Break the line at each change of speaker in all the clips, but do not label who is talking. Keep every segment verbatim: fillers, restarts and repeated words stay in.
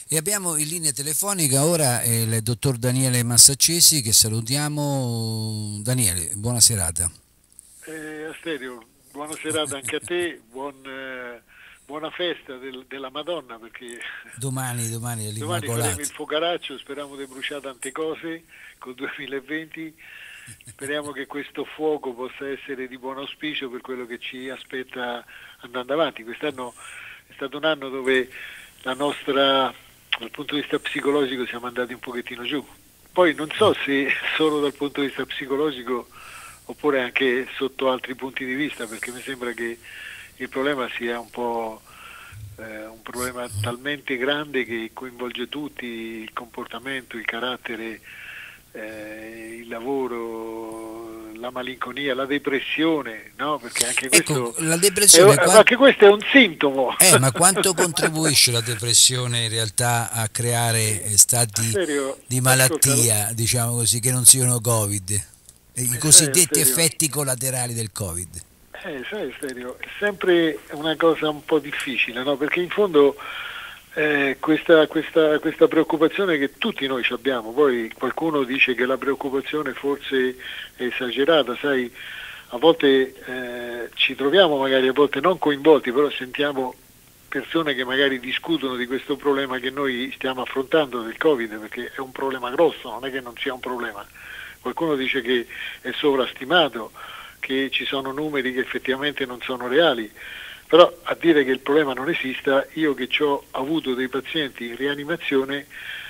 E abbiamo in linea telefonica ora il dottor Daniele Massaccesi, che salutiamo. Daniele, buona serata.
Eh, Asterio, buona serata anche a te, buon, eh, buona festa del- della Madonna, perché
Domani, domani è
domani faremo il
l'Immacolata.
focaraccio, speriamo di bruciare tante cose col duemilaventi, speriamo che questo fuoco possa essere di buon auspicio per quello che ci aspetta andando avanti. Quest'anno è stato un anno dove la nostra, dal punto di vista psicologico, siamo andati un pochettino giù. Poi non so se solo dal punto di vista psicologico oppure anche sotto altri punti di vista, perché mi sembra che il problema sia un po' eh, un problema talmente grande che coinvolge tutti: il comportamento, il carattere, eh, il lavoro, la malinconia, la depressione, no? Perché anche
Ecco,
questo
la
è,
depressione, quan-
anche questo è un sintomo.
eh, ma quanto contribuisce la depressione in realtà a creare eh,
A
stati
serio,
di
ascolta,
malattia, diciamo così, che non siano Covid, eh, i
eh, sai, a
cosiddetti
serio,
effetti collaterali del Covid?
eh, sai, Asterio, è sempre una cosa un po' difficile, no? Perché in fondo Eh, questa, questa, questa preoccupazione che tutti noi ci abbiamo, poi qualcuno dice che la preoccupazione forse è esagerata, sai, a volte eh, ci troviamo magari a volte non coinvolti, però sentiamo persone che magari discutono di questo problema che noi stiamo affrontando del Covid, perché è un problema grosso, non è che non sia un problema. Qualcuno dice che è sovrastimato, che ci sono numeri che effettivamente non sono reali. Però a dire che il problema non esista, io che ho avuto dei pazienti in rianimazione,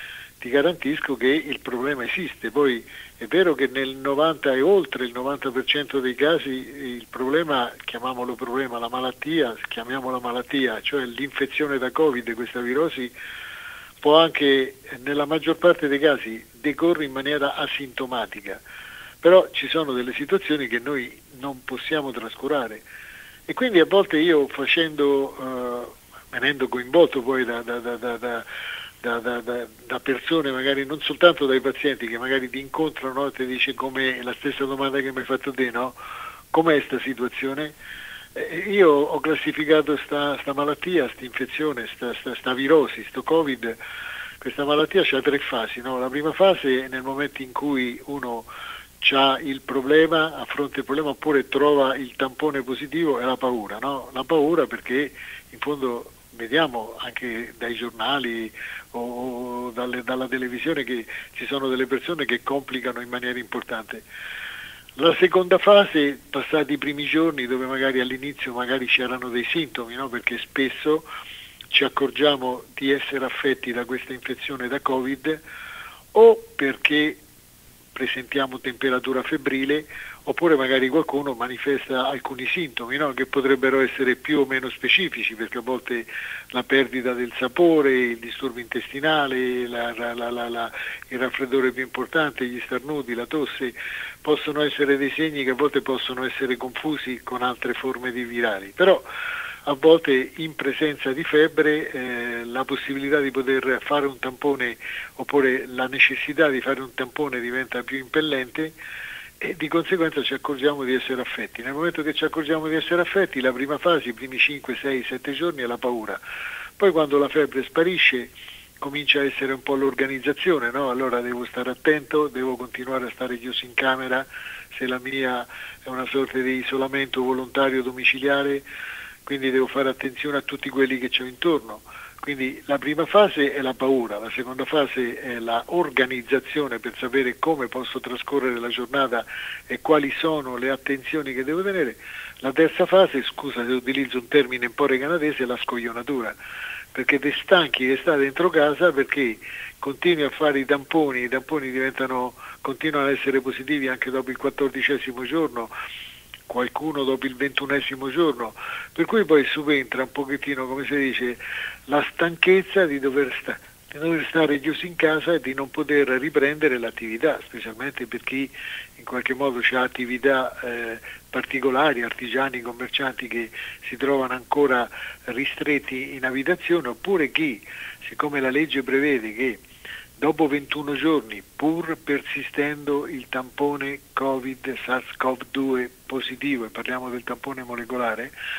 ti garantisco che il problema esiste. Poi è vero che nel novanta e oltre il novanta per cento dei casi il problema, chiamiamolo problema, la malattia, chiamiamola malattia, cioè l'infezione da Covid, questa virosi, può anche nella maggior parte dei casi decorre in maniera asintomatica. Però ci sono delle situazioni che noi non possiamo trascurare. E quindi a volte io facendo, eh, venendo coinvolto poi da, da, da, da, da, da, da, da- da persone, magari non soltanto dai pazienti che magari ti incontrano e ti dice come la stessa domanda che mi hai fatto te, no? Com'è questa situazione? Eh, io ho classificato sta, sta malattia, sta infezione, sta, sta, sta virosi, sto Covid, questa malattia ha tre fasi, no? La prima fase è nel momento in cui uno c'ha il problema, affronta il problema oppure trova il tampone positivo, è la paura, no? La paura perché in fondo vediamo anche dai giornali o, o dalle, dalla televisione che ci sono delle persone che complicano in maniera importante. La seconda fase, passati i primi giorni, dove magari all'inizio magari c'erano dei sintomi, no? Perché spesso ci accorgiamo di essere affetti da questa infezione da Covid o perché presentiamo temperatura febbrile oppure magari qualcuno manifesta alcuni sintomi, no? Che potrebbero essere più o meno specifici, perché a volte la perdita del sapore, il disturbo intestinale, la, la, la, la, il raffreddore più importante, gli starnuti, la tosse, possono essere dei segni che a volte possono essere confusi con altre forme di virali. Però a volte in presenza di febbre eh, la possibilità di poter fare un tampone oppure la necessità di fare un tampone diventa più impellente e di conseguenza ci accorgiamo di essere affetti. Nel momento che ci accorgiamo di essere affetti, la prima fase, i primi cinque, sei, sette giorni è la paura. Poi quando la febbre sparisce comincia a essere un po' l'organizzazione, no? Allora devo stare attento, devo continuare a stare chiuso in camera, se la mia è una sorta di isolamento volontario domiciliare, quindi devo fare attenzione a tutti quelli che ho intorno. Quindi la prima fase è la paura, la seconda fase è la organizzazione per sapere come posso trascorrere la giornata e quali sono le attenzioni che devo tenere. La terza fase, scusa se utilizzo un termine un po' recanatese, è la scoglionatura, perché ti stanchi di stare dentro casa perché continui a fare i tamponi, i tamponi diventano, continuano ad essere positivi anche dopo il quattordicesimo giorno, qualcuno dopo il ventunesimo giorno, per cui poi subentra un pochettino, come si dice, la stanchezza di dover, sta- di dover stare chiusi in casa e di non poter riprendere l'attività, specialmente per chi in qualche modo ha attività eh, particolari, artigiani, commercianti che si trovano ancora ristretti in abitazione, oppure chi, siccome la legge prevede che dopo ventuno giorni, pur persistendo il tampone Covid SARS-CoV due positivo, e parliamo del tampone molecolare,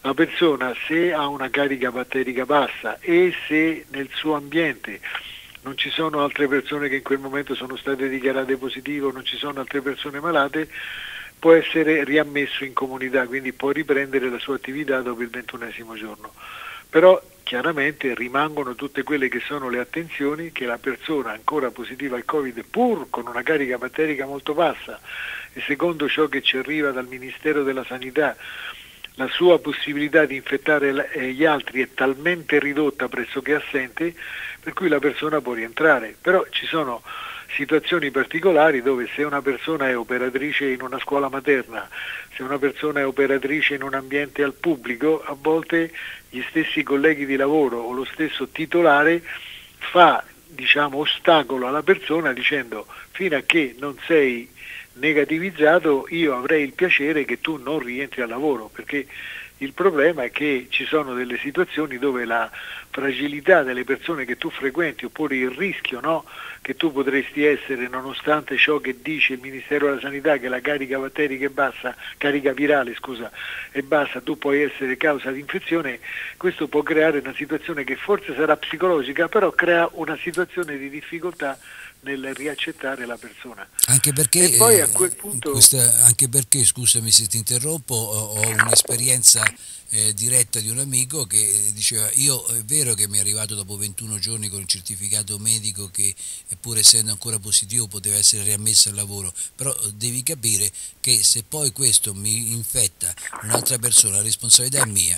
la persona, se ha una carica batterica bassa e se nel suo ambiente non ci sono altre persone che in quel momento sono state dichiarate positive, non ci sono altre persone malate, può essere riammesso in comunità, quindi può riprendere la sua attività dopo il ventunesimo giorno. Però chiaramente rimangono tutte quelle che sono le attenzioni che la persona ancora positiva al Covid, pur con una carica batterica molto bassa, e secondo ciò che ci arriva dal Ministero della Sanità, la sua possibilità di infettare gli altri è talmente ridotta, pressoché assente, per cui la persona può rientrare. Però ci sono situazioni particolari dove, se una persona è operatrice in una scuola materna, se una persona è operatrice in un ambiente al pubblico, a volte gli stessi colleghi di lavoro o lo stesso titolare fa, diciamo, ostacolo alla persona dicendo: fino a che non sei negativizzato io avrei il piacere che tu non rientri al lavoro, perché il problema è che ci sono delle situazioni dove la fragilità delle persone che tu frequenti, oppure il rischio, no, che tu potresti essere, nonostante ciò che dice il Ministero della Sanità, che la carica batterica è bassa, carica virale scusa, è bassa, tu puoi essere causa di infezione. Questo può creare una situazione che forse sarà psicologica, però crea una situazione di difficoltà nel riaccettare la persona.
Anche perché,
e poi a quel punto...
eh, questa, anche perché, scusami se ti interrompo, ho, ho un'esperienza eh, diretta di un amico che diceva: io è vero che mi è arrivato dopo ventuno giorni con il certificato medico che, pur essendo ancora positivo, poteva essere riammesso al lavoro, però devi capire che se poi questo mi infetta un'altra persona, la responsabilità è mia,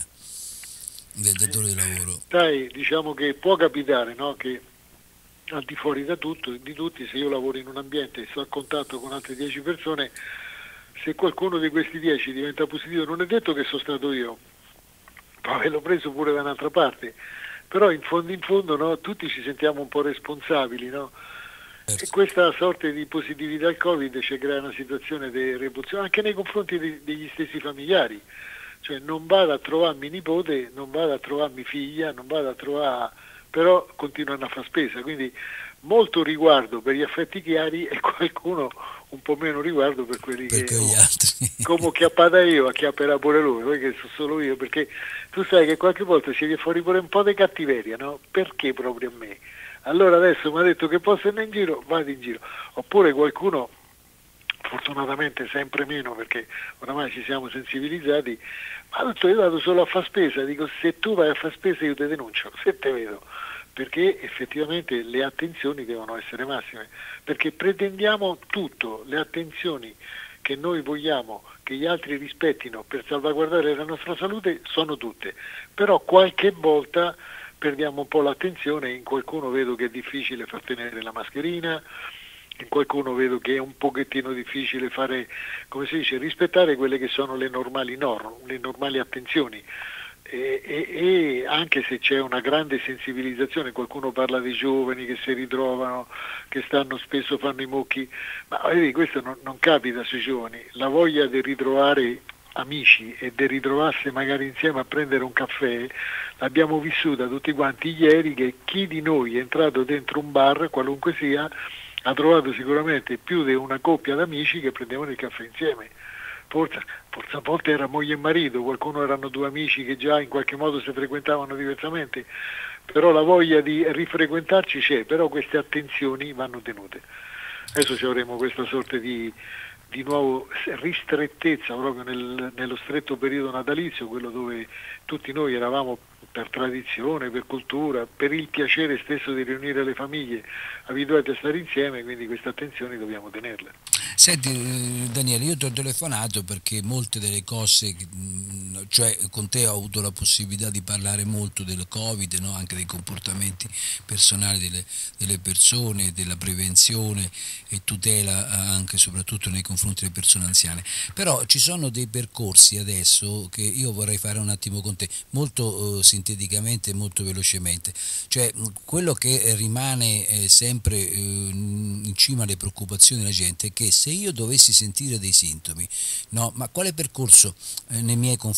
del datore di lavoro.
Dai, diciamo che può capitare, no, che al di fuori da tutto, di tutti, se io lavoro in un ambiente e sto a contatto con altre dieci persone, se qualcuno di questi dieci diventa positivo, non è detto che sono stato io, può averlo preso pure da un'altra parte, però in fondo in fondo, no, tutti ci sentiamo un po' responsabili, no?
Certo.
E questa sorta di positività al Covid ci crea una situazione di repulsione anche nei confronti de- degli stessi familiari, cioè non vado a trovarmi nipote, non vado a trovarmi figlia, non vado a trovare, però continuano a fare spesa, quindi molto riguardo per gli affetti chiari e qualcuno un po' meno riguardo per quelli
per
che
gli
oh,
altri.
come ho chiappata io, acchiapperà pure lui, poi che sono solo io, perché tu sai che qualche volta ci viene fuori pure un po' di cattiveria, no? Perché proprio a me? Allora adesso mi ha detto che posso andare in giro, vado in giro. Oppure qualcuno, fortunatamente sempre meno perché oramai ci siamo sensibilizzati, ma ha detto: io vado solo a fare spesa. Dico: se tu vai a fare spesa io ti denuncio, se te vedo, perché effettivamente le attenzioni devono essere massime, perché pretendiamo tutto, le attenzioni che noi vogliamo che gli altri rispettino per salvaguardare la nostra salute sono tutte, però qualche volta perdiamo un po' l'attenzione. In qualcuno vedo che è difficile far tenere la mascherina, in qualcuno vedo che è un pochettino difficile fare, come si dice, rispettare quelle che sono le normali norme, le normali attenzioni. E, e, e anche se c'è una grande sensibilizzazione, qualcuno parla dei giovani che si ritrovano, che stanno spesso, fanno i mucchi, ma vedi, questo non, non capita sui giovani. La voglia di ritrovare amici e di ritrovarsi magari insieme a prendere un caffè l'abbiamo vissuta tutti quanti ieri, che chi di noi è entrato dentro un bar, qualunque sia, ha trovato sicuramente più di una coppia d'amici che prendevano il caffè insieme. Forse, forse a volte era moglie e marito, qualcuno erano due amici che già in qualche modo si frequentavano diversamente, però la voglia di rifrequentarci c'è, però queste attenzioni vanno tenute. Adesso ci avremo questa sorta di, di nuovo ristrettezza proprio nel, nello stretto periodo natalizio, quello dove tutti noi eravamo per tradizione, per cultura, per il piacere stesso di riunire le famiglie, abituati a stare insieme, quindi queste attenzioni dobbiamo tenerle.
Senti Daniele, io ti ho telefonato perché molte delle cose, cioè con te ho avuto la possibilità di parlare molto del Covid, no? Anche dei comportamenti personali delle, delle persone, della prevenzione e tutela anche e soprattutto nei confronti delle persone anziane, però ci sono dei percorsi adesso che io vorrei fare un attimo con te, molto eh, sinteticamente e molto velocemente, cioè quello che rimane eh, sempre eh, in cima alle preoccupazioni della gente è che se io dovessi sentire dei sintomi, no, ma quale percorso eh, nei miei confronti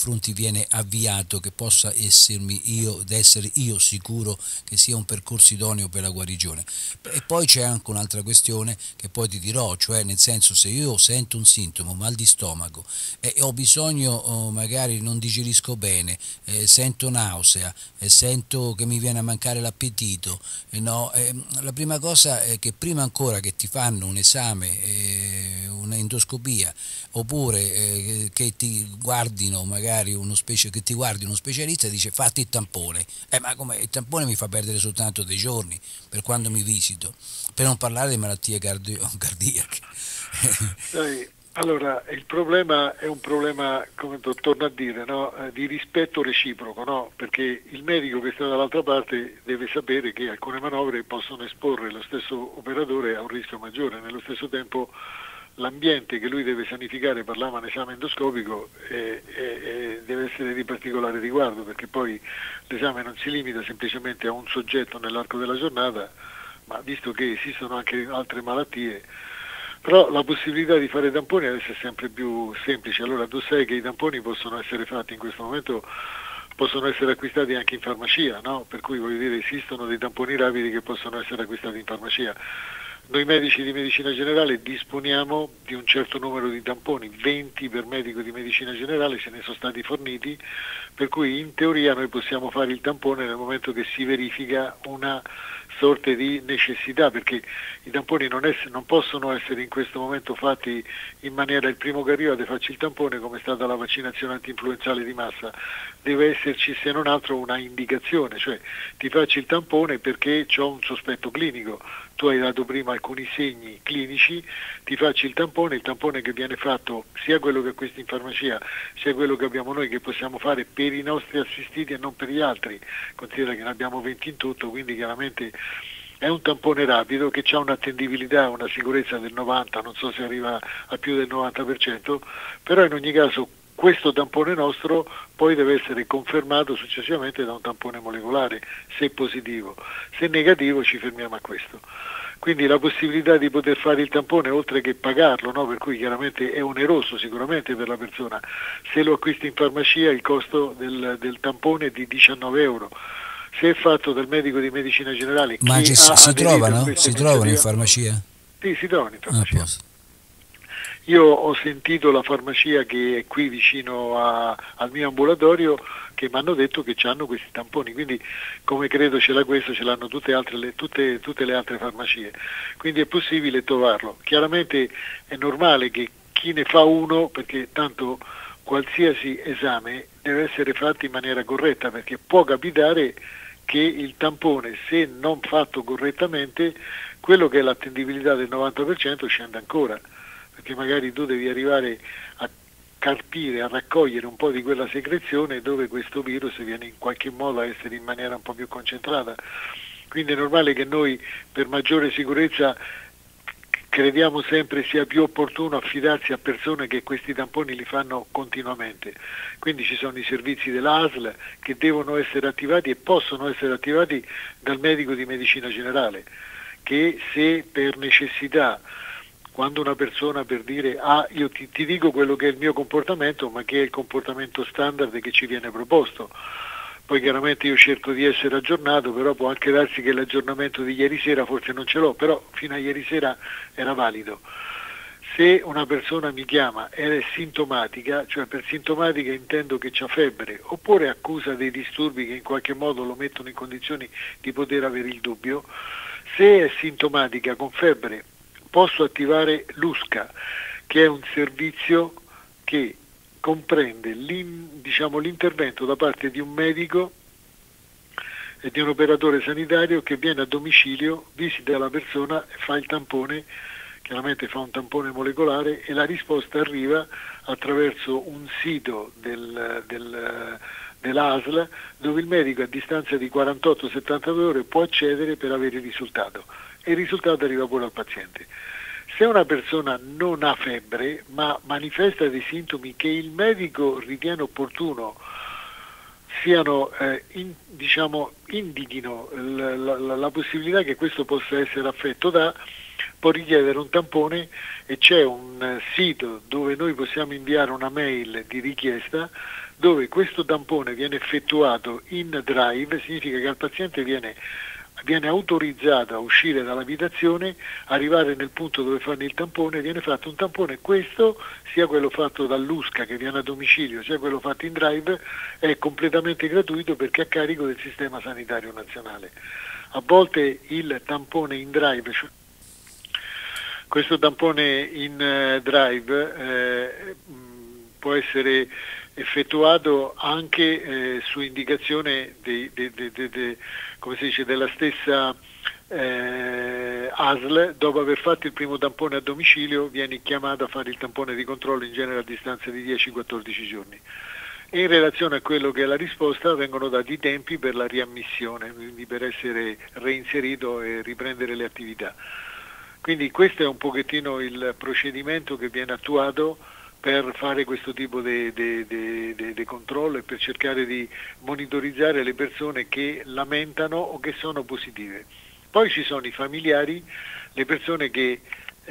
Sai, allora, il problema è un problema, come to- torno a dire, no? Eh, di rispetto reciproco, no? Perché il medico che sta dall'altra parte deve sapere che alcune manovre possono esporre lo stesso operatore a un rischio maggiore. Nello stesso tempo l'ambiente che lui deve sanificare per l'ama esame endoscopico è, è, è, deve essere di particolare riguardo, perché poi l'esame non si limita semplicemente a un soggetto nell'arco della giornata, ma visto che esistono anche altre malattie. Però la possibilità di fare tamponi adesso è sempre più semplice. Allora tu sai che i tamponi possono essere fatti in questo momento, possono essere acquistati anche in farmacia, no? Per cui voglio dire, esistono dei tamponi rapidi che possono essere acquistati in farmacia. Noi medici di medicina generale disponiamo di un certo numero di tamponi, venti per medico di medicina generale, ce ne sono stati forniti, per cui in teoria noi possiamo fare il tampone nel momento che si verifica una sorte di necessità, perché i tamponi non, ess- non possono essere in questo momento fatti in maniera il primo che arriva ti faccio il tampone, come è stata la vaccinazione antinfluenzale di massa. Deve esserci se non altro una indicazione, cioè ti faccio il tampone perché ho un sospetto clinico, tu hai dato prima alcuni segni clinici, ti faccio il tampone, il tampone che viene fatto sia quello che acquisti in farmacia sia quello che abbiamo noi, che possiamo fare per i nostri assistiti e non per gli altri, considera che ne abbiamo venti in tutto, quindi chiaramente è un tampone rapido che ha un'attendibilità, una sicurezza del novanta, non so se arriva a più del novanta per cento, però in ogni caso questo tampone nostro poi deve essere confermato successivamente da un tampone molecolare, se positivo. Se negativo ci fermiamo a questo. Quindi la possibilità di poter fare il tampone, oltre che pagarlo, no? Per cui chiaramente è oneroso sicuramente per la persona, se lo acquisti in farmacia il costo del, del tampone è di diciannove euro. Se è fatto dal medico di medicina generale,
Ma
che
si,
ha
si trovano?
questa
Si trovano in
iniziativa,
farmacia?
sì, si trovano in
Ah,
farmacia.
posso.
Io ho sentito la farmacia che è qui vicino a, al mio ambulatorio che mi hanno detto che hanno questi tamponi, quindi come credo ce l'ha questo, ce l'hanno tutte, altre, le, tutte, tutte le altre farmacie, quindi è possibile trovarlo. Chiaramente è normale che chi ne fa uno, perché tanto qualsiasi esame deve essere fatto in maniera corretta, perché può capitare che il tampone, se non fatto correttamente, quello che è l'attendibilità del novanta per cento scende ancora, perché magari tu devi arrivare a carpire, a raccogliere un po' di quella secrezione dove questo virus viene in qualche modo a essere in maniera un po' più concentrata. Quindi è normale che noi, per maggiore sicurezza, crediamo sempre sia più opportuno affidarsi a persone che questi tamponi li fanno continuamente. Quindi ci sono i servizi dell'A S L che devono essere attivati e possono essere attivati dal medico di medicina generale, che se per necessità, quando una persona, per dire ah io ti, ti dico quello che è il mio comportamento, ma che è il comportamento standard che ci viene proposto, poi chiaramente io cerco di essere aggiornato, però può anche darsi che l'aggiornamento di ieri sera forse non ce l'ho, però fino a ieri sera era valido. Se una persona mi chiama ed è sintomatica, cioè per sintomatica intendo che c'ha febbre, oppure accusa dei disturbi che in qualche modo lo mettono in condizioni di poter avere il dubbio, se è sintomatica con febbre posso attivare l'U S C A, che è un servizio che comprende l'in, diciamo, l'intervento da parte di un medico e di un operatore sanitario che viene a domicilio, visita la persona, fa il tampone, chiaramente fa un tampone molecolare e la risposta arriva attraverso un sito del, del, dell'A S L dove il medico a distanza di quarantotto settantadue ore può accedere per avere il risultato e il risultato arriva pure al paziente. Se una persona non ha febbre ma manifesta dei sintomi che il medico ritiene opportuno siano, eh, in, diciamo, indichino la, la, la possibilità che questo possa essere affetto da, può richiedere un tampone e c'è un sito dove noi possiamo inviare una mail di richiesta dove questo tampone viene effettuato in drive, significa che al paziente viene viene autorizzato a uscire dall'abitazione, arrivare nel punto dove fanno il tampone, viene fatto un tampone, questo sia quello fatto dall'U S C A che viene a domicilio, sia quello fatto in drive, è completamente gratuito perché è a carico del sistema sanitario nazionale. A volte il tampone in drive, cioè questo tampone in uh, drive eh, può essere effettuato anche eh, su indicazione dei, de, de, de, de, come si dice, della stessa eh, A S L. Dopo aver fatto il primo tampone a domicilio vieni chiamato a fare il tampone di controllo, in genere a distanza di dieci quattordici giorni. E in relazione a quello che è la risposta vengono dati i tempi per la riammissione, quindi per essere reinserito e riprendere le attività. Quindi questo è un pochettino il procedimento che viene attuato per fare questo tipo di controllo e per cercare di monitorizzare le persone che lamentano o che sono positive. Poi ci sono i familiari, le persone che,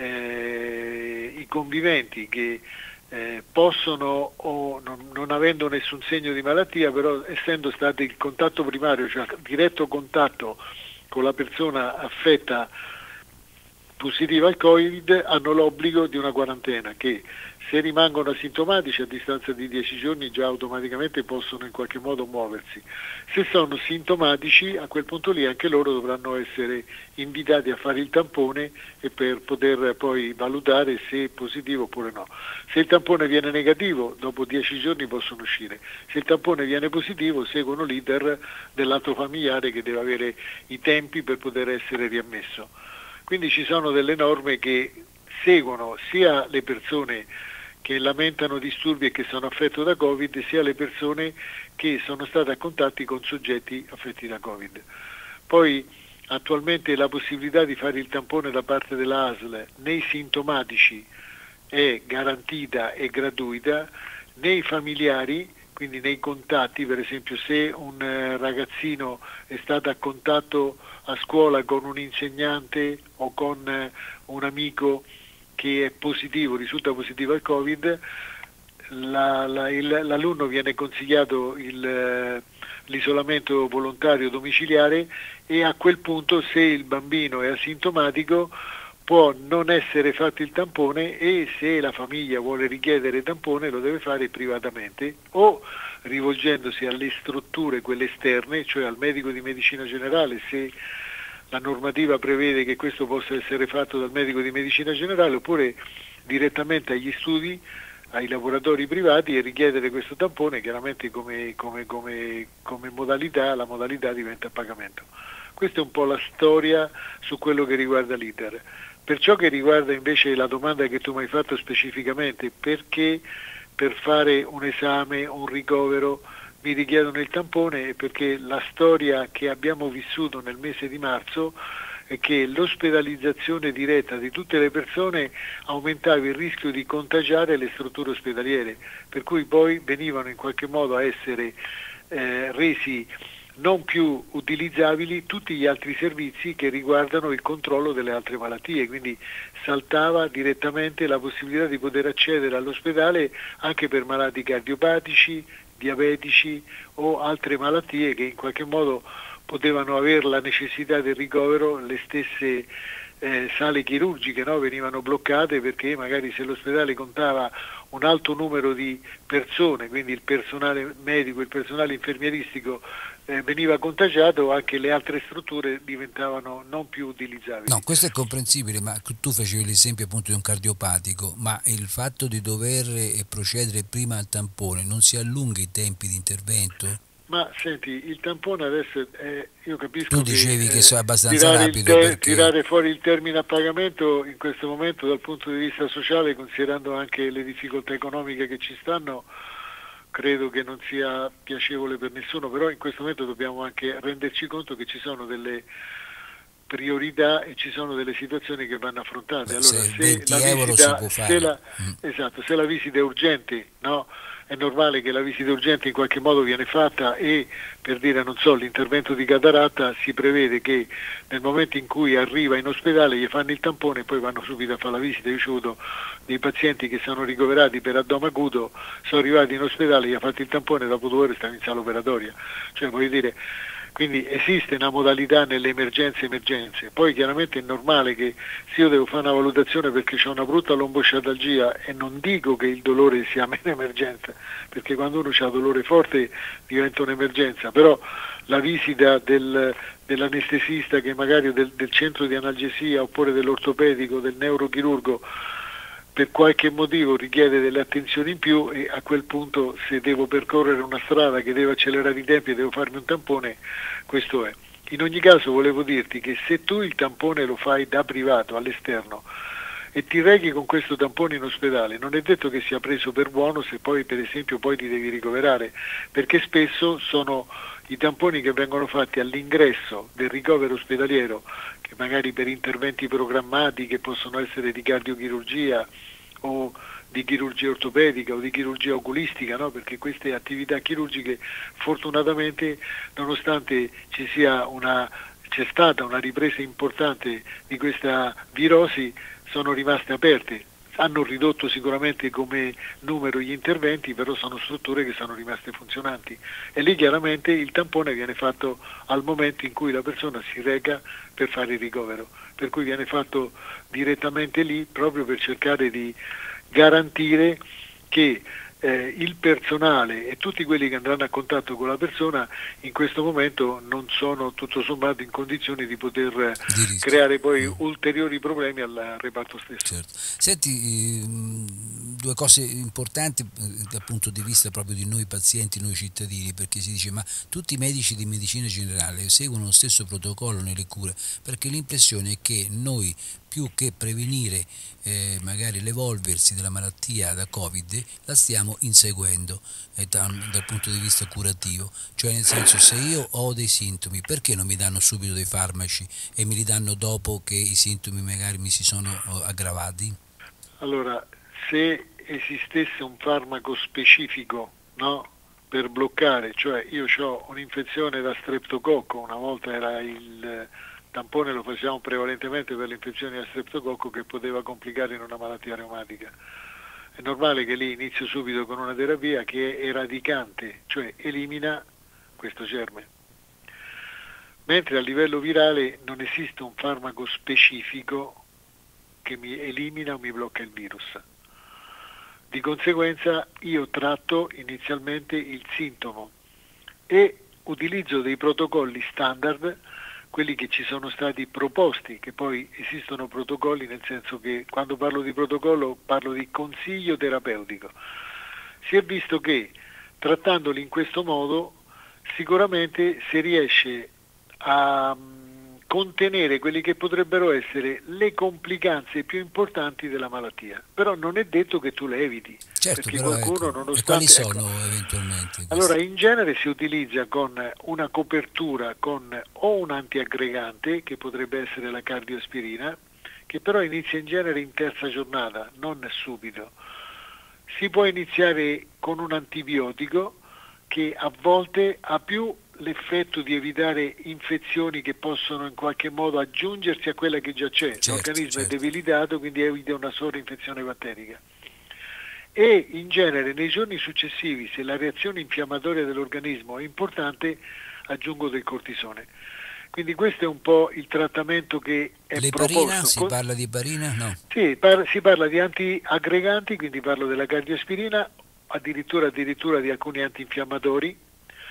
eh, i conviventi che eh, possono, o non, non avendo nessun segno di malattia, però essendo stati il contatto primario, cioè diretto contatto con la persona affetta positiva al Covid, hanno l'obbligo di una quarantena che, se rimangono asintomatici, a distanza di dieci giorni già automaticamente possono in qualche modo muoversi. Se sono sintomatici, a quel punto lì anche loro dovranno essere invitati a fare il tampone e per poter poi valutare se è positivo oppure no. Se il tampone viene negativo, dopo dieci giorni possono uscire. Se il tampone viene positivo, seguono l'iter dell'altro familiare che deve avere i tempi per poter essere riammesso. Quindi ci sono delle norme che seguono sia le persone che lamentano disturbi e che sono affette da Covid, sia le persone che sono state a contatti con soggetti affetti da Covid. Poi attualmente la possibilità di fare il tampone da parte della A S L nei sintomatici è garantita e gratuita, nei familiari, quindi nei contatti, per esempio se un ragazzino è stato a contatto a scuola con un insegnante o con un amico che è positivo, risulta positivo al Covid, la, la, il, l'alunno viene consigliato il, l'isolamento volontario domiciliare e a quel punto, se il bambino è asintomatico, può non essere fatto il tampone e se la famiglia vuole richiedere tampone lo deve fare privatamente o rivolgendosi alle strutture, quelle esterne, cioè al medico di medicina generale, se la normativa prevede che questo possa essere fatto dal medico di medicina generale, oppure direttamente agli studi, ai laboratori privati, e richiedere questo tampone. Chiaramente come, come, come, come modalità, la modalità diventa a pagamento. Questa è un po' la storia su quello che riguarda l'iter. Per ciò che riguarda invece la domanda che tu mi hai fatto specificamente, perché per fare un esame, un ricovero, mi richiedono il tampone, perché la storia che abbiamo vissuto nel mese di marzo è che l'ospedalizzazione diretta di tutte le persone aumentava il rischio di contagiare le strutture ospedaliere, per cui poi venivano in qualche modo a essere eh, resi non più utilizzabili tutti gli altri servizi che riguardano il controllo delle altre malattie, quindi saltava direttamente la possibilità di poter accedere all'ospedale anche per malati cardiopatici, diabetici o altre malattie che in qualche modo potevano avere la necessità del ricovero. Le stesse eh, sale chirurgiche, no, venivano bloccate perché magari se l'ospedale contava un alto numero di persone, quindi il personale medico, il personale infermieristico eh, veniva contagiato, anche le altre strutture diventavano non più utilizzabili.
No, questo è comprensibile, ma tu facevi l'esempio appunto di un cardiopatico, ma il fatto di dover procedere prima al tampone non si allunga i tempi di intervento?
Ma senti, il tampone adesso, eh, io capisco
tu dicevi
che,
che
eh,
sono abbastanza
tirare,
rapido
te-
perché...
tirare fuori il termine a pagamento in questo momento dal punto di vista sociale, considerando anche le difficoltà economiche che ci stanno, credo che non sia piacevole per nessuno, però in questo momento dobbiamo anche renderci conto che ci sono delle priorità e ci sono delle situazioni che vanno affrontate. Allora,
se
se
venti
la
euro
visita,
si può fare.
Se la,
mm.
esatto, se la visita è urgente, no? È normale che la visita urgente in qualche modo viene fatta e, per dire, non so, l'intervento di cataratta si prevede che nel momento in cui arriva in ospedale gli fanno il tampone e poi vanno subito a fare la visita. Io ho avuto dei pazienti che sono ricoverati per addome acuto, sono arrivati in ospedale, gli ha fatto il tampone e dopo due ore stanno in sala operatoria. Cioè, voglio dire, quindi esiste una modalità nelle emergenze emergenze. Poi chiaramente è normale che se io devo fare una valutazione perché ho una brutta lombosciatalgia, e non dico che il dolore sia meno emergenza, perché quando uno ha dolore forte diventa un'emergenza, però la visita del, dell'anestesista, che magari del, del centro di analgesia oppure dell'ortopedico, del neurochirurgo, per qualche motivo richiede delle attenzioni in più, e a quel punto, se devo percorrere una strada che deve accelerare i tempi e devo farmi un tampone, questo è. In ogni caso volevo dirti che se tu il tampone lo fai da privato all'esterno e ti rechi con questo tampone in ospedale, non è detto che sia preso per buono se poi, per esempio, poi ti devi ricoverare, perché spesso sono i tamponi che vengono fatti all'ingresso del ricovero ospedaliero, che magari per interventi programmati che possono essere di cardiochirurgia o di chirurgia ortopedica o di chirurgia oculistica, no? Perché queste attività chirurgiche, fortunatamente, nonostante ci sia una, c'è stata una ripresa importante di questa virosi, sono rimaste aperte. Hanno ridotto sicuramente come numero gli interventi, però sono strutture che sono rimaste funzionanti, e lì chiaramente il tampone viene fatto al momento in cui la persona si reca per fare il ricovero, per cui viene fatto direttamente lì, proprio per cercare di garantire che eh, il personale e tutti quelli che andranno a contatto con la persona in questo momento non sono tutto sommato in condizioni di poter
Di
creare poi
mm.
ulteriori problemi al reparto stesso.
Certo. Senti, due cose importanti dal punto di vista proprio di noi pazienti, noi cittadini, perché si dice ma tutti i medici di medicina generale seguono lo stesso protocollo nelle cure, perché l'impressione è che noi, più che prevenire eh, magari l'evolversi della malattia da Covid, la stiamo inseguendo eh, da, dal punto di vista curativo, cioè nel senso, se io ho dei sintomi, perché non mi danno subito dei farmaci e me li danno dopo che i sintomi magari mi si sono aggravati?
Allora, se esistesse un farmaco specifico, no, per bloccare, cioè io ho un'infezione da streptococco, una volta era il tampone, lo facevamo prevalentemente per l'infezione da streptococco che poteva complicare in una malattia reumatica. È normale che lì inizio subito con una terapia che è eradicante, cioè elimina questo germe. Mentre a livello virale non esiste un farmaco specifico che mi elimina o mi blocca il virus. Di conseguenza io tratto inizialmente il sintomo e utilizzo dei protocolli standard, quelli che ci sono stati proposti, che poi esistono protocolli, nel senso che quando parlo di protocollo parlo di consiglio terapeutico. Si è visto che trattandoli in questo modo sicuramente si riesce a contenere quelli che potrebbero essere le complicanze più importanti della malattia, però non è detto che tu le eviti.
Certo,
perché
però
qualcuno,
ecco,
nonostante,
e quali sono
ecco,
eventualmente questi?
Allora, in genere si utilizza con una copertura con o un antiaggregante, che potrebbe essere la cardioaspirina, che però inizia in genere in terza giornata, non subito. Si può iniziare con un antibiotico che a volte ha più l'effetto di evitare infezioni che possono in qualche modo aggiungersi a quella che già c'è.
Certo,
L'organismo
certo.
è debilitato, quindi evita una sovrainfezione batterica. E in genere nei giorni successivi, se la reazione infiammatoria dell'organismo è importante, aggiungo del cortisone. Quindi questo è un po' il trattamento che è
L'eparina?
proposto.
Si parla di eparina? No.
Sì, par- si parla di antiaggreganti, quindi parlo della cardioaspirina, addirittura, addirittura di alcuni antinfiammatori,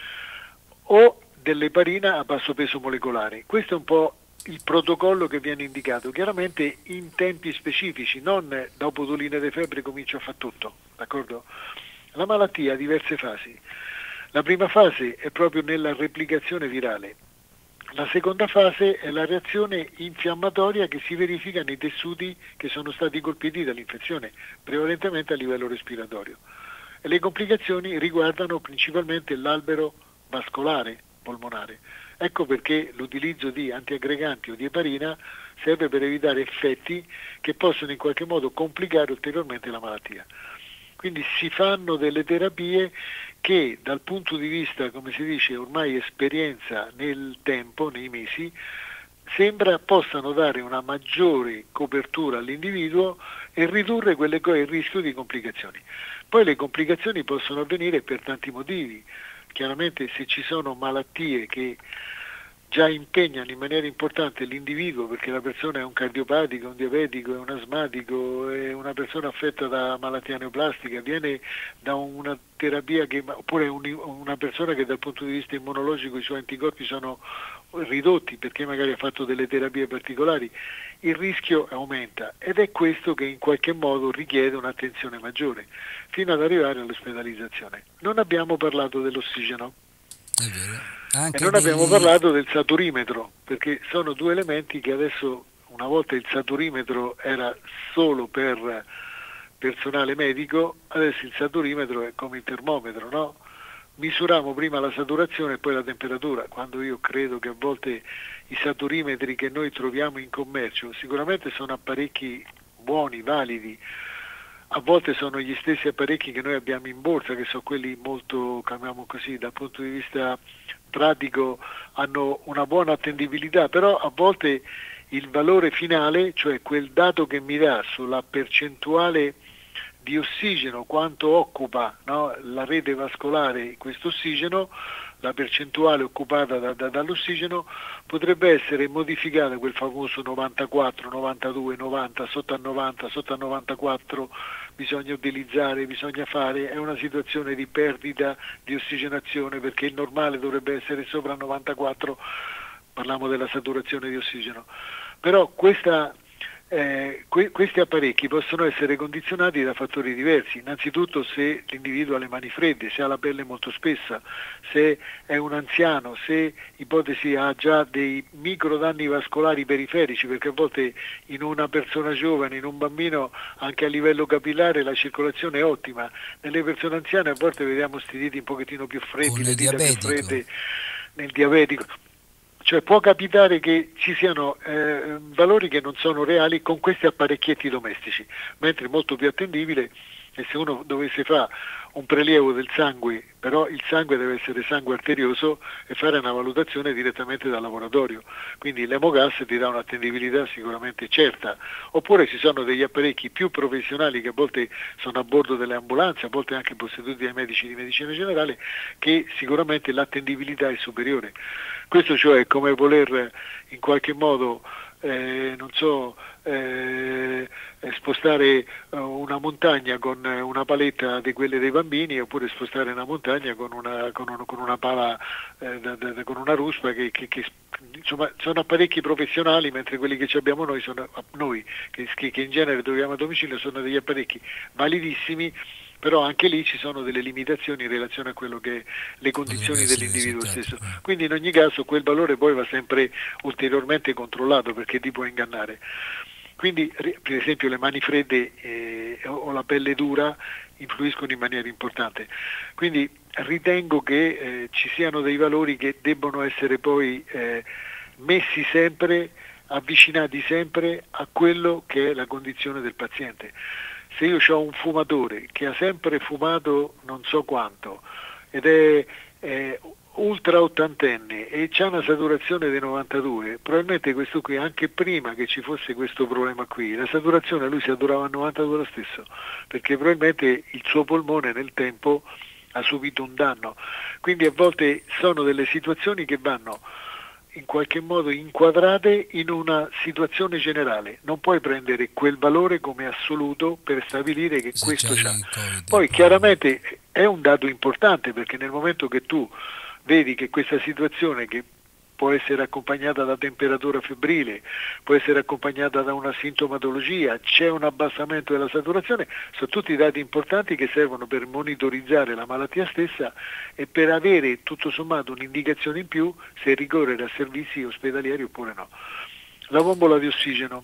o dell'eparina a basso peso molecolare. Questo è un po' il protocollo che viene indicato, chiaramente in tempi specifici, non dopo due linee di febbre comincio a fare tutto, d'accordo? La malattia ha diverse fasi. La prima fase è proprio nella replicazione virale. La seconda fase è la reazione infiammatoria che si verifica nei tessuti che sono stati colpiti dall'infezione, prevalentemente a livello respiratorio. E le complicazioni riguardano principalmente l'albero vascolare polmonare, Ecco perché l'utilizzo di antiaggreganti o di eparina serve per evitare effetti che possono in qualche modo complicare ulteriormente la malattia. Quindi si fanno delle terapie che dal punto di vista, come si dice, ormai esperienza nel tempo, nei mesi, sembra possano dare una maggiore copertura all'individuo e ridurre quelle co- il rischio di complicazioni. Poi le complicazioni possono avvenire per tanti motivi. Chiaramente se ci sono malattie che già impegnano in maniera importante l'individuo, perché la persona è un cardiopatico, un diabetico, è un asmatico, è una persona affetta da malattia neoplastica, viene da una terapia che, oppure un, una persona che dal punto di vista immunologico i suoi anticorpi sono ridotti perché magari ha fatto delle terapie particolari, il rischio aumenta ed è questo che in qualche modo richiede un'attenzione maggiore fino ad arrivare all'ospedalizzazione. Non abbiamo parlato dell'ossigeno.
È vero.
E
Anche
non abbiamo
degli...
parlato del saturimetro, perché sono due elementi che adesso, una volta il saturimetro era solo per personale medico, adesso il saturimetro è come il termometro, no? Misuriamo prima la saturazione e poi la temperatura, quando io credo che a volte i saturimetri che noi troviamo in commercio sicuramente sono apparecchi buoni, validi, a volte sono gli stessi apparecchi che noi abbiamo in borsa, che sono quelli molto, chiamiamo così, dal punto di vista pratico hanno una buona attendibilità, però a volte il valore finale, cioè quel dato che mi dà sulla percentuale di ossigeno, quanto occupa, no, la rete vascolare questo ossigeno, la percentuale occupata da, da, dall'ossigeno, potrebbe essere modificata, quel famoso novantaquattro, novantadue, novanta, sotto a novanta, sotto a novantaquattro bisogna utilizzare, bisogna fare, è una situazione di perdita di ossigenazione perché il normale dovrebbe essere sopra novantaquattro, parliamo della saturazione di ossigeno. Però questa Eh, que- questi apparecchi possono essere condizionati da fattori diversi, innanzitutto se l'individuo ha le mani fredde, se ha la pelle molto spessa, se è un anziano, se ipotesi ha già dei micro danni vascolari periferici, perché a volte in una persona giovane, in un bambino anche a livello capillare la circolazione è ottima, nelle persone anziane a volte vediamo questi diti un pochettino più freddi,
con
le
il
dita più
diabetico.
fredde nel diabetico. Cioè può capitare che ci siano eh, valori che non sono reali con questi apparecchietti domestici, mentre è molto più attendibile e se uno dovesse fare un prelievo del sangue, però il sangue deve essere sangue arterioso e fare una valutazione direttamente dal laboratorio, quindi l'emogas ti dà un'attendibilità sicuramente certa, oppure ci sono degli apparecchi più professionali che a volte sono a bordo delle ambulanze, a volte anche posseduti dai medici di medicina generale, che sicuramente l'attendibilità è superiore. Questo cioè è come voler in qualche modo, eh, non so, eh, spostare una montagna con una paletta di quelle dei bambini oppure spostare una montagna con una, con un, con una pala, eh, da, da, con una ruspa che, che, che insomma sono apparecchi professionali, mentre quelli che abbiamo noi sono noi che, che in genere troviamo a domicilio sono degli apparecchi validissimi, però anche lì ci sono delle limitazioni in relazione a quello che le condizioni dell'individuo stesso. Quindi in ogni caso quel valore poi va sempre ulteriormente controllato perché ti può ingannare. Quindi per esempio le mani fredde eh, o la pelle dura influiscono in maniera importante. Quindi ritengo che eh, ci siano dei valori che debbono essere poi eh, messi sempre, avvicinati sempre a quello che è la condizione del paziente. Se io ho un fumatore che ha sempre fumato non so quanto ed è eh, ultra ottantenne e c'ha una saturazione di novantadue, probabilmente questo qui anche prima che ci fosse questo problema qui, la saturazione lui si saturava a novantadue lo stesso, perché probabilmente il suo polmone nel tempo ha subito un danno. Quindi a volte sono delle situazioni che vanno in qualche modo inquadrate in una situazione generale, non puoi prendere quel valore come assoluto per stabilire che
Se
questo c'ha.
COVID,
Poi chiaramente è un dato importante perché nel momento che tu vedi che questa situazione che può essere accompagnata da temperatura febbrile, può essere accompagnata da una sintomatologia, c'è un abbassamento della saturazione, sono tutti dati importanti che servono per monitorizzare la malattia stessa e per avere tutto sommato un'indicazione in più se ricorrere a servizi ospedalieri oppure no. La bombola di ossigeno.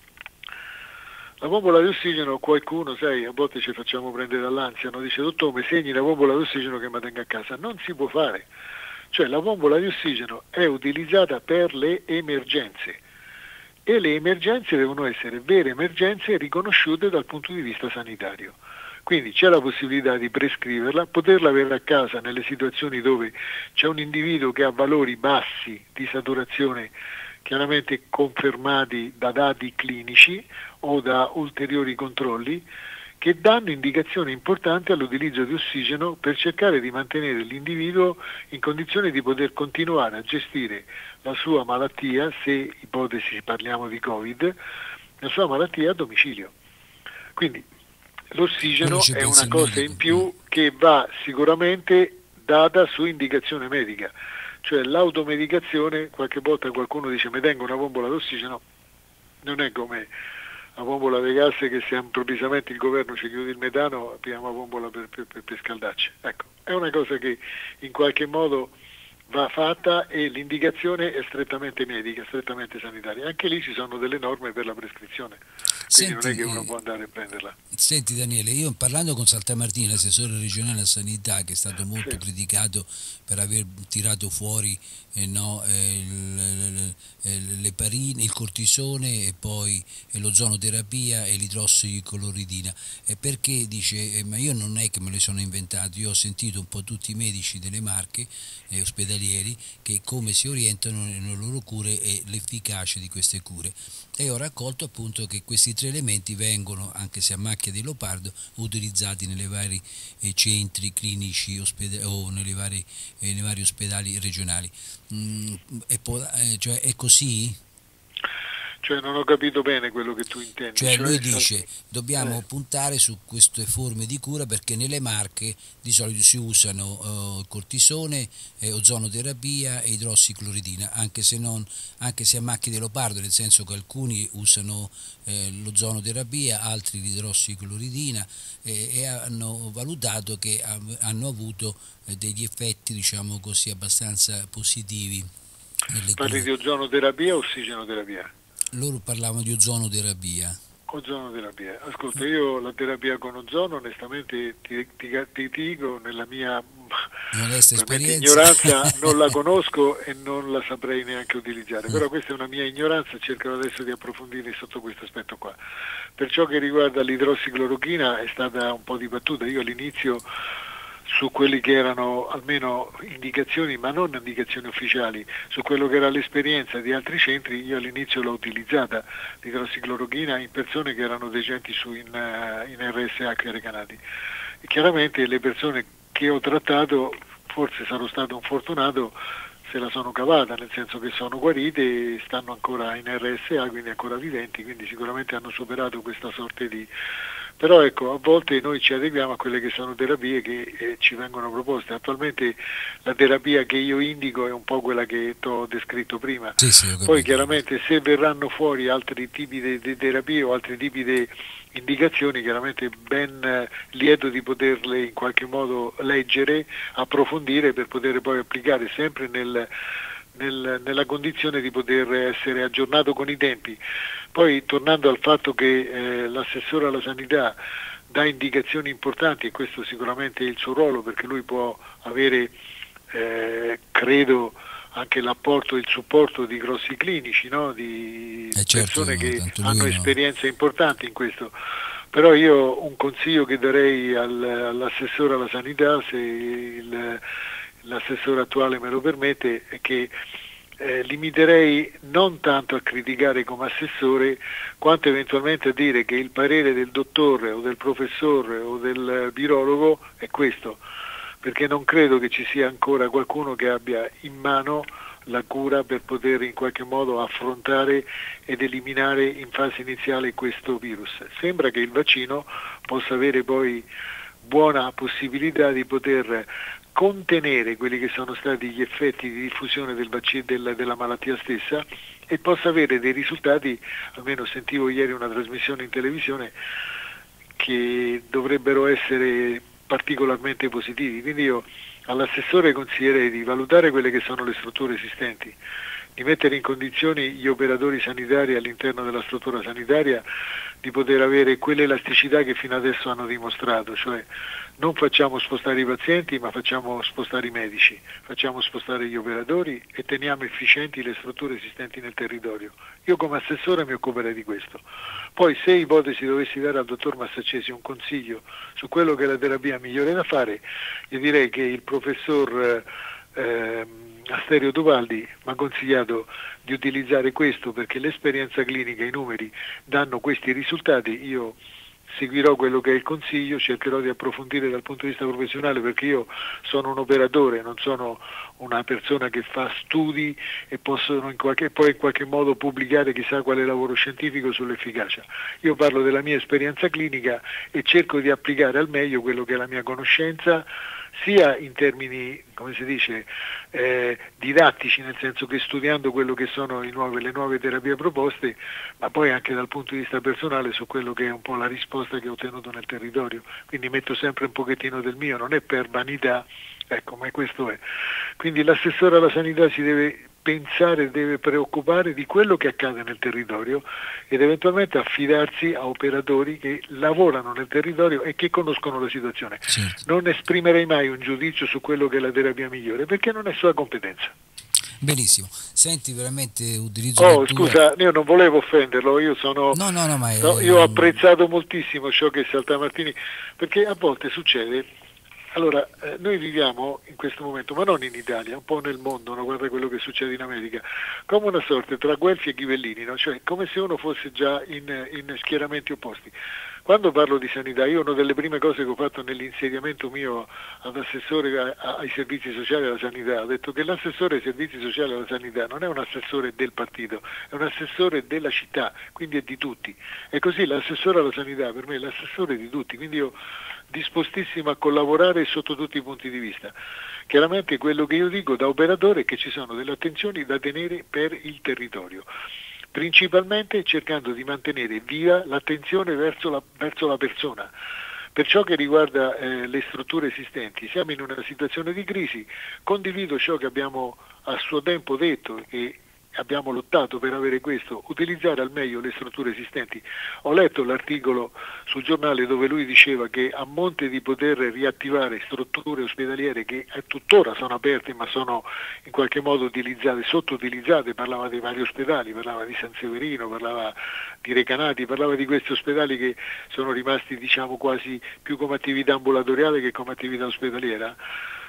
La bombola di ossigeno, qualcuno, sai, a volte ci facciamo prendere dall'ansia, no? Dice dottore mi segni la bombola di ossigeno che mi tenga a casa. Non si può fare. Cioè la bombola di ossigeno è utilizzata per le emergenze e le emergenze devono essere vere emergenze riconosciute dal punto di vista sanitario. Quindi c'è la possibilità di prescriverla, poterla avere a casa nelle situazioni dove c'è un individuo che ha valori bassi di saturazione chiaramente confermati da dati clinici o da ulteriori controlli, che danno indicazioni importanti all'utilizzo di ossigeno per cercare di mantenere l'individuo in condizione di poter continuare a gestire la sua malattia, se ipotesi parliamo di Covid, la sua malattia a domicilio. Quindi l'ossigeno è una cosa in più che va sicuramente data su indicazione medica, cioè l'automedicazione, qualche volta qualcuno dice mi tengo una bombola d'ossigeno, non è come la bombola dei gas che se improvvisamente il governo ci chiude il metano apriamo la bombola per, per, per, per scaldarci. Ecco, è una cosa che in qualche modo va fatta e l'indicazione è strettamente medica, strettamente sanitaria. Anche lì ci sono delle norme per la prescrizione, quindi Senti, non è che uno può andare a prenderla.
Senti Daniele, io parlando con Saltamartini, assessore regionale alla sanità, che è stato molto sì. criticato per aver tirato fuori eh, no, eh, il, il, le parine, il cortisone e poi eh, l'ozonoterapia e l'idrossicloridina, eh, perché dice, eh, ma io non è che me le sono inventato, io ho sentito un po' tutti i medici delle Marche eh, ospedalieri che come si orientano nelle loro cure e l'efficacia di queste cure, e ho raccolto appunto che questi tre elementi vengono, anche se a macchia di leopardo, utilizzati nei vari eh, centri clinici ospedali, o nelle varie, eh, nei vari ospedali regionali. Mm, è, eh, cioè, è così?
Cioè non ho capito bene quello che tu intendi.
Cioè, cioè lui dice dobbiamo eh. puntare su queste forme di cura perché nelle Marche di solito si usano uh, cortisone, eh, ozonoterapia e idrossicloridina, anche se non anche se a macchia di leopardo, nel senso che alcuni usano eh, l'ozonoterapia, altri l'idrossicloridina eh, e hanno valutato che ha, hanno avuto eh, degli effetti, diciamo così, abbastanza positivi.
Parli di ozonoterapia o ossigenoterapia?
Loro parlavano di ozonoterapia.
Ozonoterapia. Ascolta, io la terapia con ozono onestamente ti, ti, ti dico, nella mia ignoranza non la conosco e non la saprei neanche utilizzare, però questa è una mia ignoranza, cercherò adesso di approfondire sotto questo aspetto qua. Per ciò che riguarda l'idrossiclorochina è stata un po' dibattuta, io all'inizio su quelli che erano almeno indicazioni, ma non indicazioni ufficiali, su quello che era l'esperienza di altri centri, io all'inizio l'ho utilizzata, l'idrossiclorochina, in persone che erano degenti su in, in R S A qui a Recanati. E chiaramente le persone che ho trattato, forse sarò stato un fortunato, se la sono cavata, nel senso che sono guarite e stanno ancora in R S A, quindi ancora viventi, quindi sicuramente hanno superato questa sorte di... Però ecco, a volte noi ci adeguiamo a quelle che sono terapie che eh, ci vengono proposte. Attualmente la terapia che io indico è un po' quella che ti ho descritto prima.
Sì, sì,
poi chiaramente se verranno fuori altri tipi di, di terapie o altri tipi di indicazioni, chiaramente ben eh, lieto di poterle in qualche modo leggere, approfondire per poter poi applicare sempre nel... Nel, nella condizione di poter essere aggiornato con i tempi. Poi tornando al fatto che eh, l'assessore alla sanità dà indicazioni importanti, e questo sicuramente è il suo ruolo, perché lui può avere, eh, credo, anche l'apporto e il supporto di grossi clinici, no? Di eh certo, persone che hanno no. esperienze importanti in questo. Però io un consiglio che darei al, all'assessore alla sanità, se il l'assessore attuale me lo permette, è che eh, limiterei non tanto a criticare come assessore quanto eventualmente a dire che il parere del dottore o del professore o del virologo è questo, perché non credo che ci sia ancora qualcuno che abbia in mano la cura per poter in qualche modo affrontare ed eliminare in fase iniziale questo virus. Sembra che il vaccino possa avere poi buona possibilità di poter contenere quelli che sono stati gli effetti di diffusione del vaccino, della, della malattia stessa, e possa avere dei risultati, almeno sentivo ieri una trasmissione in televisione, che dovrebbero essere particolarmente positivi. Quindi io all'assessore consiglierei di valutare quelle che sono le strutture esistenti, di mettere in condizioni gli operatori sanitari all'interno della struttura sanitaria di poter avere quell'elasticità che fino adesso hanno dimostrato, cioè non facciamo spostare i pazienti ma facciamo spostare i medici, facciamo spostare gli operatori e teniamo efficienti le strutture esistenti nel territorio. Io come assessore mi occuperei di questo. Poi se ipotesi dovessi dare al dottor Massaccesi un consiglio su quello che è la terapia migliore da fare, io direi che il professor eh, Asterio Duvaldi mi ha consigliato di utilizzare questo perché l'esperienza clinica e i numeri danno questi risultati. Io seguirò quello che è il consiglio, cercherò di approfondire dal punto di vista professionale perché io sono un operatore, non sono una persona che fa studi e possono in qualche, poi in qualche modo pubblicare chissà quale lavoro scientifico sull'efficacia. Io parlo della mia esperienza clinica e cerco di applicare al meglio quello che è la mia conoscenza, sia in termini, come si dice, eh, didattici, nel senso che studiando quello che sono i nuove, le nuove terapie proposte, ma poi anche dal punto di vista personale su quello che è un po' la risposta che ho ottenuto nel territorio. Quindi metto sempre un pochettino del mio, non è per vanità, ecco, ma questo è. Quindi l'assessore alla sanità si deve pensare, deve preoccupare di quello che accade nel territorio ed eventualmente affidarsi a operatori che lavorano nel territorio e che conoscono la situazione.
Certo.
Non esprimerei mai un giudizio su quello che è la terapia migliore perché non è sua competenza.
Benissimo, senti, veramente utilizzo
Oh,
la tua...
scusa, io non volevo offenderlo, io sono
No, no, no, ma è...
no, io ho apprezzato moltissimo ciò che Saltamartini, perché a volte succede. Allora, eh, noi viviamo in questo momento, ma non in Italia, un po' nel mondo, no? Guarda quello che succede in America, come una sorta tra Guelfi e Ghibellini, no? Cioè come se uno fosse già in, in schieramenti opposti. Quando parlo di sanità, io una delle prime cose che ho fatto nell'insediamento mio ad assessore a, a, ai servizi sociali alla sanità, ho detto che l'assessore ai servizi sociali alla sanità non è un assessore del partito, è un assessore della città, quindi è di tutti. E così l'assessore alla sanità per me è l'assessore di tutti, quindi io dispostissimo a collaborare sotto tutti i punti di vista. Chiaramente quello che io dico da operatore è che ci sono delle attenzioni da tenere per il territorio, principalmente cercando di mantenere viva l'attenzione verso la, verso la persona. Per ciò che riguarda eh, le strutture esistenti, siamo in una situazione di crisi, condivido ciò che abbiamo a suo tempo detto e abbiamo lottato per avere questo, utilizzare al meglio le strutture esistenti. Ho letto l'articolo sul giornale dove lui diceva che a monte di poter riattivare strutture ospedaliere che tuttora sono aperte ma sono in qualche modo utilizzate, sottoutilizzate, parlava dei vari ospedali, parlava di San Severino, parlava di Recanati, parlava di questi ospedali che sono rimasti diciamo quasi più come attività ambulatoriale che come attività ospedaliera.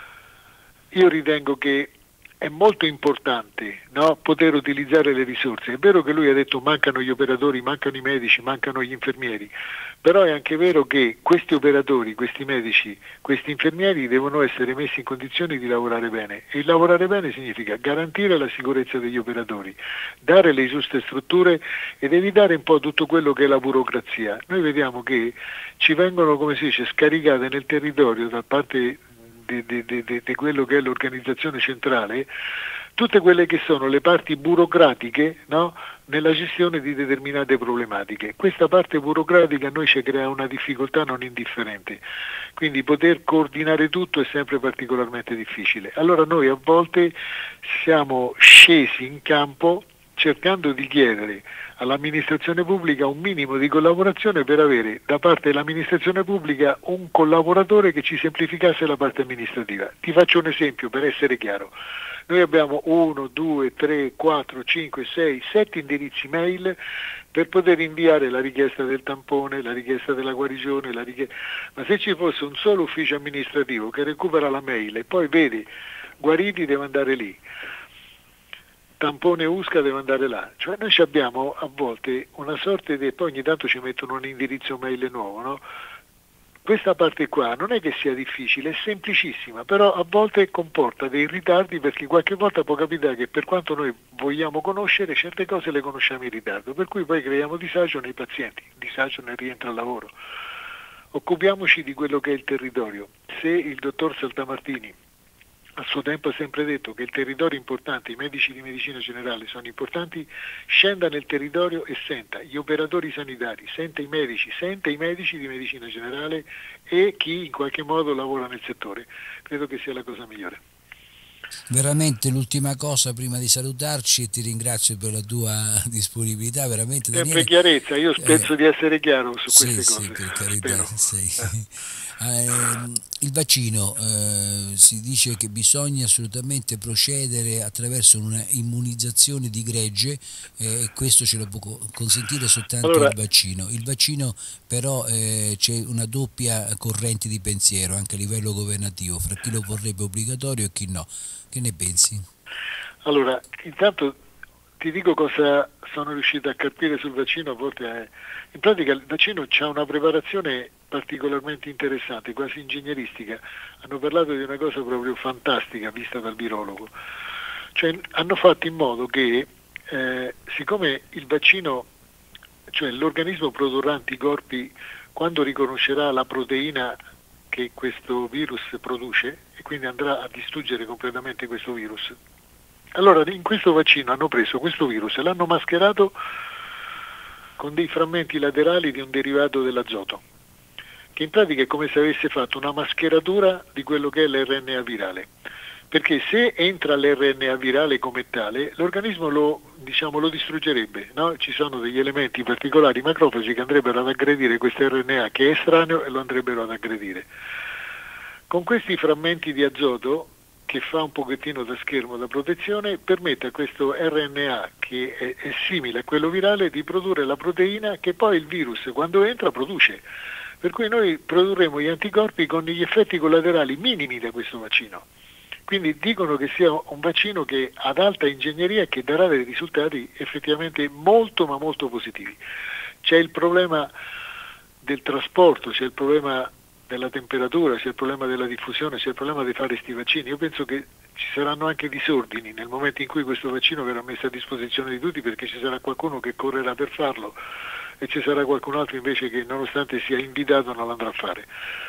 Io ritengo che è molto importante, no, poter utilizzare le risorse. È vero che lui ha detto mancano gli operatori, mancano i medici, mancano gli infermieri, però è anche vero che questi operatori, questi medici, questi infermieri devono essere messi in condizioni di lavorare bene e il lavorare bene significa garantire la sicurezza degli operatori, dare le giuste strutture ed evitare un po' tutto quello che è la burocrazia. Noi vediamo che ci vengono, come si dice, scaricate nel territorio da parte Di, di, di, di quello che è l'organizzazione centrale, tutte quelle che sono le parti burocratiche, no, nella gestione di determinate problematiche. Questa parte burocratica a noi ci crea una difficoltà non indifferente, quindi poter coordinare tutto è sempre particolarmente difficile. Allora noi a volte siamo scesi in campo cercando di chiedere all'amministrazione pubblica un minimo di collaborazione per avere da parte dell'amministrazione pubblica un collaboratore che ci semplificasse la parte amministrativa. Ti faccio un esempio per essere chiaro. Noi abbiamo uno, due, tre, quattro, cinque, sei, sette indirizzi mail per poter inviare la richiesta del tampone, la richiesta della guarigione, la richiesta... ma se ci fosse un solo ufficio amministrativo che recupera la mail e poi vede guariti deve andare lì, tampone U S C A deve andare là, cioè noi abbiamo a volte una sorta di, poi ogni tanto ci mettono un indirizzo mail nuovo, no? Questa parte qua non è che sia difficile, è semplicissima, però a volte comporta dei ritardi perché qualche volta può capitare che per quanto noi vogliamo conoscere certe cose le conosciamo in ritardo, per cui poi creiamo disagio nei pazienti, disagio nel rientro al lavoro. Occupiamoci di quello che è il territorio. Se il dottor Saltamartini a suo tempo ha sempre detto che il territorio è importante, i medici di medicina generale sono importanti, scenda nel territorio e senta gli operatori sanitari, senta i medici, senta i medici di medicina generale e chi in qualche modo lavora nel settore. Credo che sia la cosa migliore.
Veramente l'ultima cosa prima di salutarci, e ti ringrazio per la tua disponibilità, veramente
Sempre
Daniele.
chiarezza, io
Eh,
penso di essere chiaro su
sì,
queste
sì,
cose,
per carità,
spero.
sei.
Eh.
Ehm, il vaccino, eh, si dice che bisogna assolutamente procedere attraverso una immunizzazione di gregge, eh, e questo ce lo può co- consentire soltanto il
Allora,
vaccino. Il vaccino però, eh, c'è una doppia corrente di pensiero anche a livello governativo fra chi lo vorrebbe obbligatorio e chi no. Che ne pensi?
allora, intanto ti dico cosa sono riuscito a capire sul vaccino, a volte è, in pratica il vaccino ha una preparazione particolarmente interessante, quasi ingegneristica. Hanno parlato di una cosa proprio fantastica vista dal virologo. Cioè, hanno fatto in modo che, eh, siccome il vaccino, cioè l'organismo produrrà anticorpi quando riconoscerà la proteina che questo virus produce e quindi andrà a distruggere completamente questo virus. Allora, in questo vaccino hanno preso questo virus e l'hanno mascherato con dei frammenti laterali di un derivato dell'azoto, che in pratica è come se avesse fatto una mascheratura di quello che è l'R N A virale. Perché se entra l'R N A virale come tale, l'organismo lo, diciamo, lo distruggerebbe, no? Ci sono degli elementi particolari macrofagi che andrebbero ad aggredire questo R N A che è estraneo e lo andrebbero ad aggredire. Con questi frammenti di azoto, che fa un pochettino da schermo da protezione, permette a questo R N A, che è, è simile a quello virale, di produrre la proteina che poi il virus, quando entra, produce. Per cui noi produrremo gli anticorpi con gli effetti collaterali minimi da questo vaccino. Quindi dicono che sia un vaccino che ad alta ingegneria e che darà dei risultati effettivamente molto ma molto positivi. C'è il problema del trasporto, c'è il problema della temperatura, c'è il problema della diffusione, c'è il problema di fare questi vaccini. Io penso che ci saranno anche disordini nel momento in cui questo vaccino verrà messo a disposizione di tutti, perché ci sarà qualcuno che correrà per farlo e ci sarà qualcun altro invece che, nonostante sia invitato, non l'andrà a fare.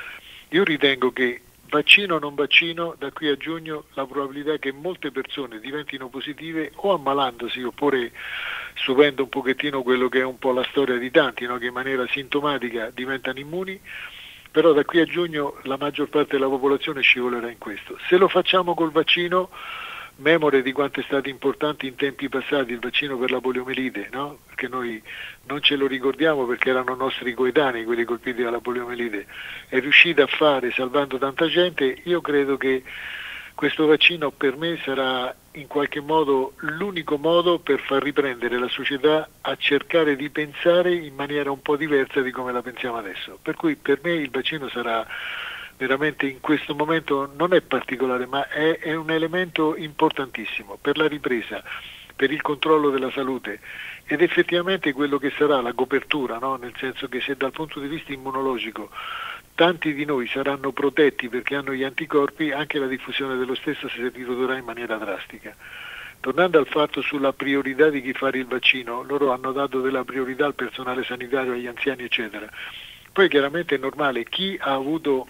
Io ritengo che, vaccino o non vaccino, da qui a giugno la probabilità che molte persone diventino positive o ammalandosi oppure subendo un pochettino quello che è un po' la storia di tanti, no? Che in maniera sintomatica diventano immuni, però da qui a giugno la maggior parte della popolazione scivolerà in questo. Se lo facciamo col vaccino, memore di quanto è stato importante in tempi passati il vaccino per la poliomelite, no? Perché noi non ce lo ricordiamo perché erano nostri coetanei quelli colpiti dalla poliomelite, è riuscita a fare salvando tanta gente. Io credo che questo vaccino per me sarà in qualche modo l'unico modo per far riprendere la società a cercare di pensare in maniera un po' diversa di come la pensiamo adesso. Per cui per me il vaccino sarà veramente, in questo momento non è particolare, ma è, è un elemento importantissimo per la ripresa, per il controllo della salute ed effettivamente quello che sarà la copertura, no? Nel senso che se dal punto di vista immunologico tanti di noi saranno protetti perché hanno gli anticorpi, anche la diffusione dello stesso si ridurrà in maniera drastica. Tornando al fatto sulla priorità di chi fare il vaccino, loro hanno dato della priorità al personale sanitario, agli anziani eccetera. Poi chiaramente è normale, chi ha avuto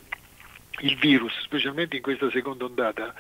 il virus, specialmente in questa seconda ondata,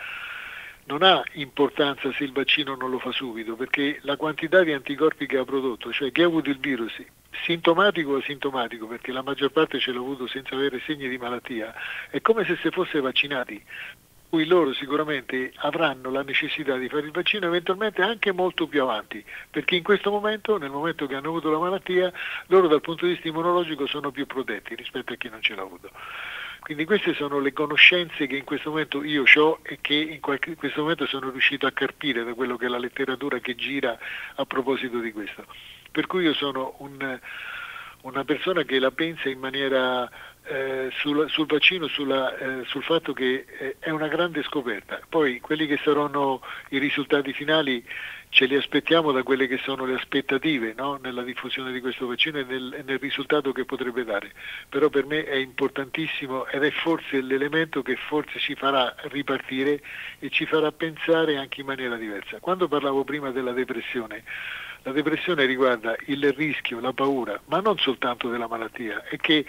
non ha importanza se il vaccino non lo fa subito, perché la quantità di anticorpi che ha prodotto, cioè chi ha avuto il virus, sintomatico o asintomatico, perché la maggior parte ce l'ha avuto senza avere segni di malattia, è come se si fosse vaccinati, cui loro sicuramente avranno la necessità di fare il vaccino eventualmente anche molto più avanti, perché in questo momento, nel momento che hanno avuto la malattia, loro dal punto di vista immunologico sono più protetti rispetto a chi non ce l'ha avuto. Quindi queste sono le conoscenze che in questo momento io ho e che in, qualche, in questo momento sono riuscito a carpire da quello che è la letteratura che gira a proposito di questo. Per cui io sono un, una persona che la pensa in maniera eh, sul, sul vaccino, sulla, eh, sul fatto che eh, è una grande scoperta. Poi quelli che saranno i risultati finali ce li aspettiamo da quelle che sono le aspettative, no? Nella diffusione di questo vaccino e nel, e nel risultato che potrebbe dare. Però per me è importantissimo ed è forse l'elemento che forse ci farà ripartire e ci farà pensare anche in maniera diversa. Quando parlavo prima della depressione, la depressione riguarda il rischio, la paura, ma non soltanto della malattia, è che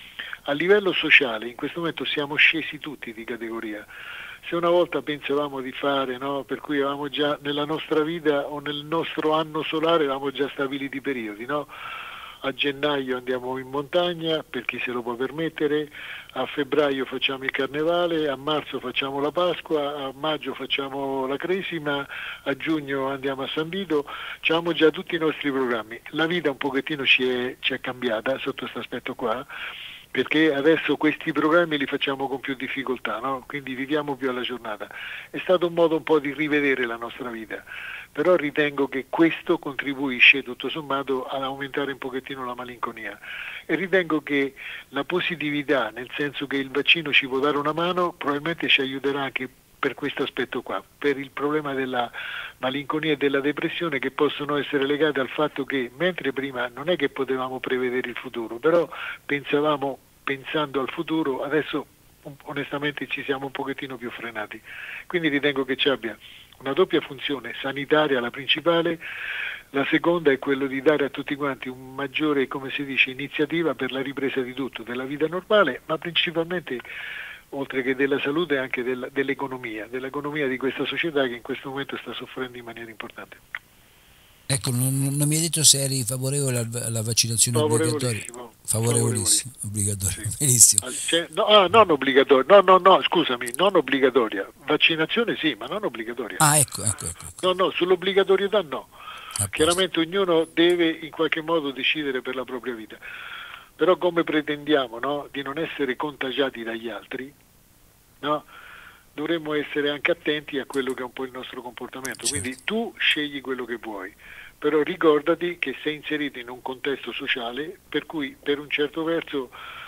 a livello sociale in questo momento siamo scesi tutti di categoria. Se una volta pensavamo di fare, no, per cui avevamo già nella nostra vita o nel nostro anno solare avevamo già stabiliti i periodi, no? a gennaio andiamo in montagna per chi se lo può permettere, a febbraio facciamo il carnevale, a marzo facciamo la Pasqua, a maggio facciamo la Cresima, a giugno andiamo a San Vito, abbiamo già tutti i nostri programmi. La vita un pochettino ci è, ci è cambiata sotto questo aspetto qua, perché adesso questi programmi li facciamo con più difficoltà, no? Quindi viviamo più alla giornata. È stato un modo un po' di rivedere la nostra vita, però ritengo che questo contribuisce tutto sommato ad aumentare un pochettino la malinconia e ritengo che la positività, nel senso che il vaccino ci può dare una mano, probabilmente ci aiuterà anche per questo aspetto qua, per il problema della malinconia e della depressione, che possono essere legate al fatto che mentre prima non è che potevamo prevedere il futuro, però pensavamo pensando al futuro, adesso onestamente ci siamo un pochettino più frenati. Quindi ritengo che ci abbia una doppia funzione sanitaria, la principale, la seconda è quello di dare a tutti quanti un maggiore, come si dice, iniziativa per la ripresa di tutto, della vita normale, ma principalmente oltre che della salute anche del, dell'economia, dell'economia di questa società che in questo momento sta soffrendo in maniera importante.
Ecco, non, non mi hai detto se eri favorevole alla vaccinazione obbligatoria? Favorevolissimo, obbligatoria, sì. Benissimo.
Cioè, no, ah, non obbligatoria, no, no, no, scusami, non obbligatoria. Vaccinazione sì, ma non obbligatoria.
Ah, ecco, ecco, ecco. ecco.
No, no, sull'obbligatorietà no. Chiaramente ognuno deve in qualche modo decidere per la propria vita. Però come pretendiamo, no, di non essere contagiati dagli altri, no, dovremmo essere anche attenti a quello che è un po' il nostro comportamento. Certo. Quindi tu scegli quello che vuoi, però ricordati che sei inserito in un contesto sociale per cui per un certo verso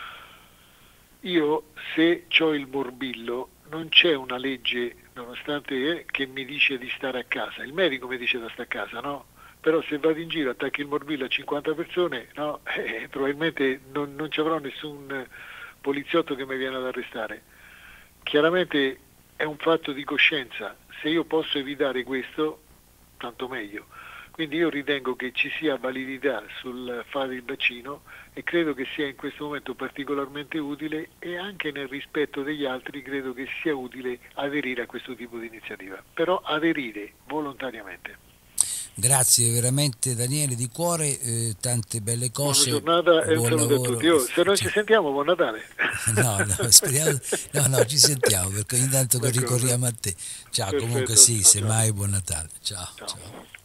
io, se ho il morbillo, non c'è una legge, nonostante eh, che mi dice di stare a casa, il medico mi dice da stare a casa, no? Però se vado in giro, attacchi il morbillo a cinquanta persone, no, eh, probabilmente non, non ci avrò nessun poliziotto che mi viene ad arrestare. Chiaramente è un fatto di coscienza, se io posso evitare questo, tanto meglio. Quindi io ritengo che ci sia validità sul fare il vaccino e credo che sia in questo momento particolarmente utile, e anche nel rispetto degli altri credo che sia utile aderire a questo tipo di iniziativa, però aderire volontariamente.
Grazie veramente Daniele di cuore, eh, tante belle cose.
Buona giornata e un saluto
lavoro.
a tutti. Oh, se non ci sentiamo, buon Natale.
No, no, speriamo, no, no, ci sentiamo perché ogni tanto ricorriamo a te. Ciao, perfetto, comunque sì, semmai buon Natale. Ciao. ciao. ciao.